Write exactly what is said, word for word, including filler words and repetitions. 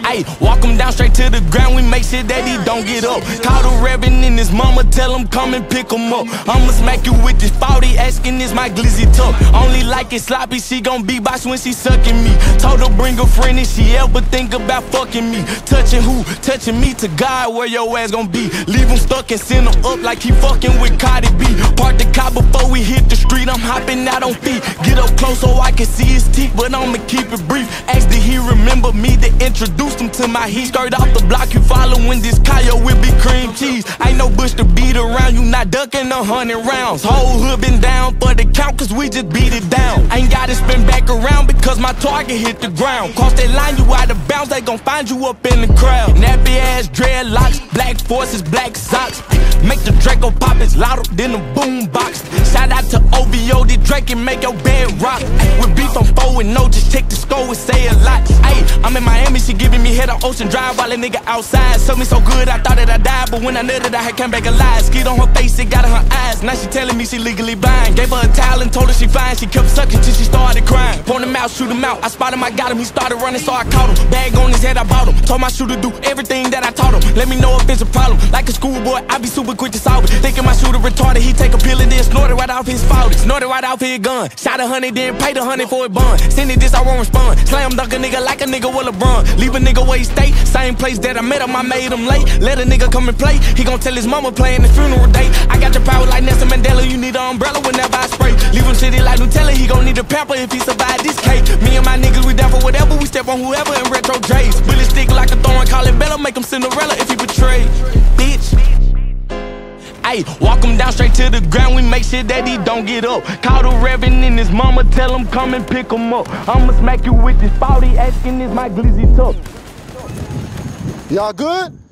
Ayy, walk him down straight to the ground, we make sure that he don't get up. Call the Reverend and his mama, tell him come and pick him up. I'ma smack you with this forty, asking is my glizzy tuck. Only like it sloppy, she gon' be boss when she sucking me. Told her bring a friend if she ever think about fucking me. Touching who? Touching me to God, where your ass gon' be. Leave him stuck and send him up like he fucking with Cardi B. Park the car before we hit the street, I'm hopping out on feet. Get up close so I can see his teeth, but I'ma keep it brief. Ask did he remember me to introduce him to my heat. Skirt off the block, you following this Kyle will be cream cheese. Ain't no bush to beat around, you not ducking a hundred rounds. Whole hood been down for the count, cause we just beat it down. Ain't gotta spin back around because my target hit the ground. Cross that line, you out of bounds, they gon' find you up in the crowd. Nappy ass dreadlocks, black forces, black socks. Make the Draco pop, it's louder than a boom box. Shout out to O V O, the Drake and make your bed rock. With beef on four and no, just check the score and say a lot. Ayy, I'm in Miami, she giving me head on Ocean Drive while a nigga outside. Suck me so good, I thought that I died, but when I nutted, I had come back alive. Skeet on her face, it got in her eyes. Now she telling me she legally blind. Gave her a towel and told her she fine. She kept sucking till she started crying. Point him out, shoot him out. I spotted him, I got him. He started running, so I caught him. Bag on his head, I bought him. Told my shooter do everything that I taught him. Let me know if it's a problem. Like a schoolboy, I be super quick to solve it. Thinking my shooter retarded, he take a pill and then snort it right off his forty. Snort it right off his gun. Shot a hundred, then paid a hundred for a bun. Send it this, I won't respond. Slam dunk a nigga like a nigga with LeBron. Leave a nigga where he stay. Same place that I met him, I made him late. Let a nigga come and play. He gon' tell his mama playing the funeral date. I got your power like Nelson Mandela. You need an umbrella whenever I spray. Leave him shitty like Nutella. He gon' need a pamper if he survive this cake. Me and my niggas, we down for whatever. We step on whoever in retro J's. Bullet stick like a thorn, call it Bella. Make him Cinderella if he betray. Bitch. Ayy, walk him down straight to the ground, we make sure that he don't get up. Call the Reverend and his mama, tell him come and pick him up. I'ma smack you with this forty, asking is my glizzy tuck. Y'all good?